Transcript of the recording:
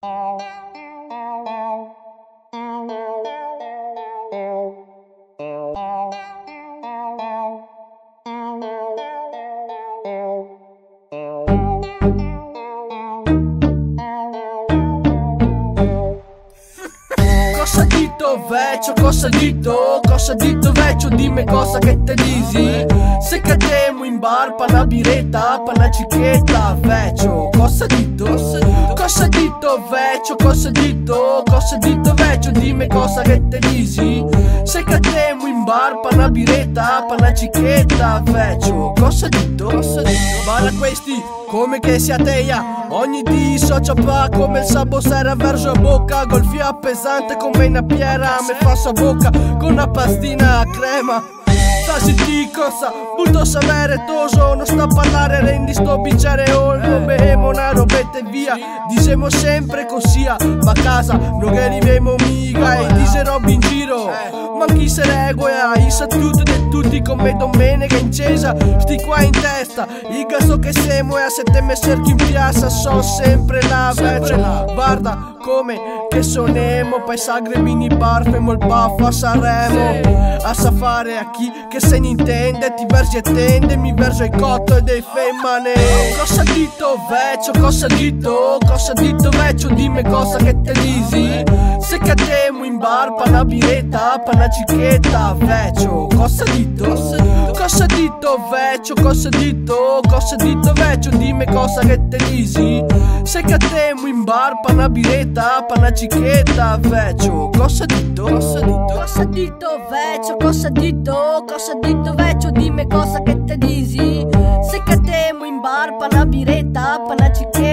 Cosa dito vecchio, dimmi cosa che te disi. Se cademo in bar, pa' una biretta, pa' una cicchetta, vecchio. Cosa dito vecchio, cosa dito vecchio, dimmi cosa che te disi. Se cademo in bar, pa' una biretta, pa' una cicchetta, vecchio. Cosa dito? Balla questi come che sia teia. Ogni dì socia pa' come il sabo sera verso a bocca. Golfia pesante come una piera, me fa sua bocca con una pastina a crema. Stasi di cosa, butto sapere toso, non sta a parlare, rendi sto bicchiere olmo, beemo una robetta e via. Diciamo sempre così, ma a casa non che arriviamo mica e dice roba in giro. Ma chi se regola, i sa tutto di tutti come domenica in chiesa. Sti qua in testa, il gaso che siamo e a sette me cerchi in piazza, so sempre là, vecchio. Guarda come che sonemo, paesagre mini bar, femo il baffo a Sanremo. A safare a chi che se ne intende, ti versi e tende, mi verso il cotto e dei femmane. Cosa dito vecchio, dimmi cosa che te disi. Se cademo in bar, pa' una biretta, pa' una cicchetta, vecchio. Cosa dito vecchio, dimmi cosa che te disi. Se cademo in bar, pa' una biretta, pa' una cicchetta, vecchio. Cosa dito vecchio, dimmi cosa che te disi. Se cademo in bar, pa' una biretta, pa' una cicchetta.